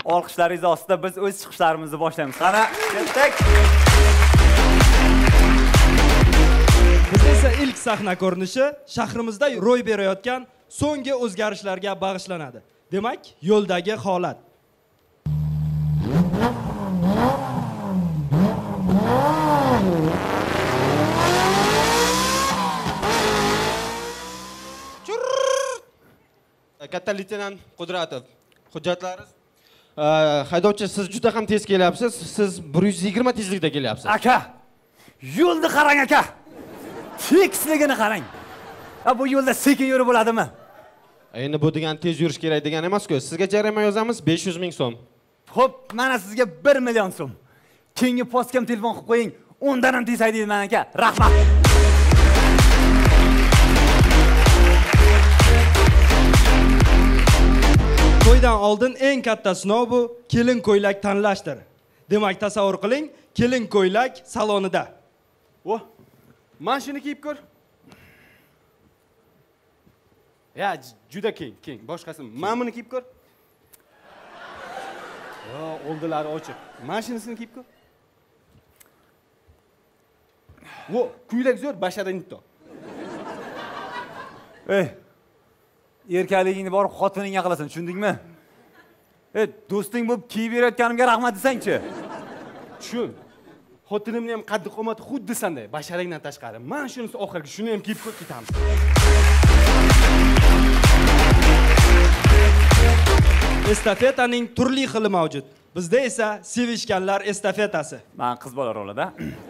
Olqishlaringiz ostida biz o'z chiqishlarimizni boshlaymiz. Qani, ketdik. Biz esa ilk sahna ko'rinishi shahrimizda ro'y berayotgan so'nggi o'zgarishlarga bag'ishlanadi. Demak, yo'ldagi holat. Katta leytenant Qudratov. Hujjatlaringiz. Haydovchi, siz juda ham tez kelyapsiz. Siz 120 tezlikda kelyapsiz. Aka, yo'lni qarang aka. Tekisligini qarang. Bu yo'lda sekin yurib bo'ladimi? Endi bu degan tez yurish kerak degan emas-ku. Sizga jarima yozamiz 500 ming so'm. Xo'p, mana sizga 1 million so'm. Keyingi postkam telefon qilib qo'ying. Undan ham tez haydayman aka. Rahmat. To'ydan oldin eng katta sinov bu kelin ko'ylak tanlashdir. Demak, tasavvur qiling, kelin ko'ylak salonida. Voh, mana shuni kiyib ko'r. Ya, juda keng. Boshqasi, mana buni kiyib ko'r. Yo, oldilari ochiq. Mana shunisini kiyib ko'r. Vo, ko'ylak zo'r, basharingni. Erkaligingni borib xotiningga qilasan, tushundingmi? Do'sting bo'lib kiyib berayotganimga rahmat desang-chi. Tushun. Xotinimni ham qaddi qomati xuddi sanday, basharangdan tashqari. Mana shunisi oxirgi, shuni ham kiyib ko'r ketamiz. Estafetaning turli xili mavjud. Bizda esa sevishganlar estafetasi. Men qiz bola rolida.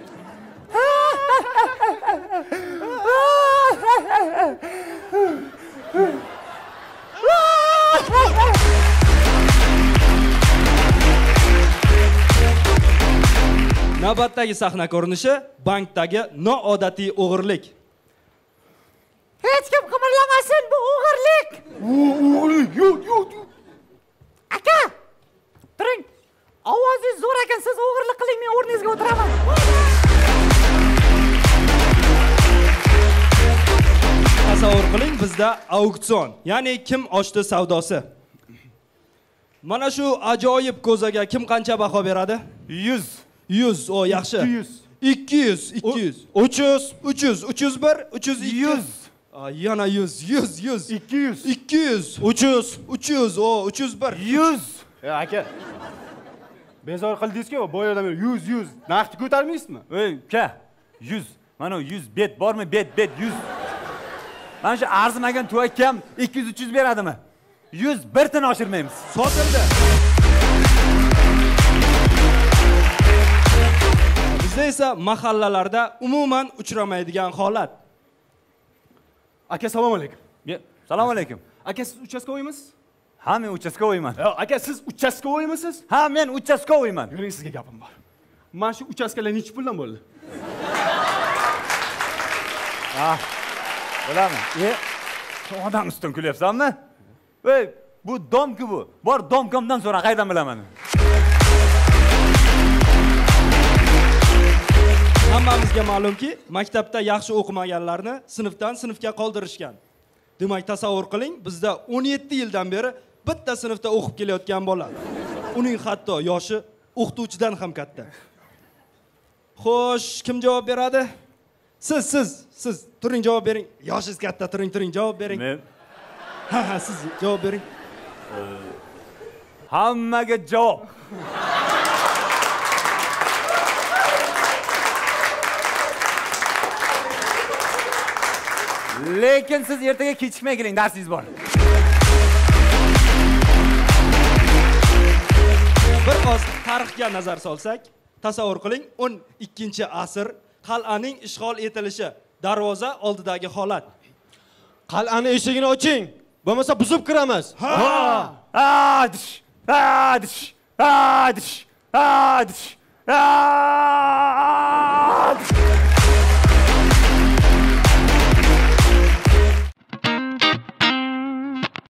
Navbatdagi sahna ko'rinishi bankdagi noodatiy o'g'irlik. Hech kim qimirlamasin, bu o'g'irlik. O'g'irlik, yo'q. Aka, turing. Ovozingiz zo'r ekan, siz o'g'irlik qiling, men o'rningizga o'tiraman. Tasavvur qiling, bizda auksion, ya'ni kim ochdi savdosi. Mana shu ajoyib ko'zaga kim qancha baho beradi? 100, o yaxshi. 200, 300, 301, 302. Yana 100, 200, 300, o 301. 100. Aka. Bezor qildingiz-ku, boyadan 100. Naqd ko'tarmaysizmi? Uka, 100. Mana 100 bet bormi? Bet 100. Mana shu arzimagan tuvakkam 200-300 beradimi? 100 bir tin oshirmaymiz. Sotildi. Bizda esa mahallalarda umuman uchramaydigan holat. Aka, salom alaykum. Salom alaykum. Aka, siz uchastkovoymisiz? Ha, men uchastkovoyman. Aka, siz uchastkovoymisiz? Ha, men uchastkovoyman. Yuring, sizga gapim bor. Mana shu uchastkalar necha puldan bo'ldi? Bilaman. Odam ustidan kulyapsanmi? Bu domku bu. Bor domkomdan so'ra qaydan bilaman? Hammamizga ma'lumki, maktabda yaxshi o'qimaganlarni sinfdan sinfga qoldirishgan. Demak, tasavvur qiling, bizda 17 yildan beri bitta sinfda o'qib kelayotgan bola. Uning hatto yoshi o'qituvchidan ham katta. Xo'sh, kim javob beradi? Siz turing, javob bering. Yoshingiz katta, turing, javob bering. Men. Ha, siz javob bering. Hammaga javob. Lekin siz ertaga kechikmay keling, darsingiz bor. Bir oz tarixga nazar solsak, tasavvur qiling, 12-asr qal'aning ishg'ol etilishi, darvoza oldidagi holat. Qal'ani eshigini oching, bo'lmasa buzib kiramiz. Adish.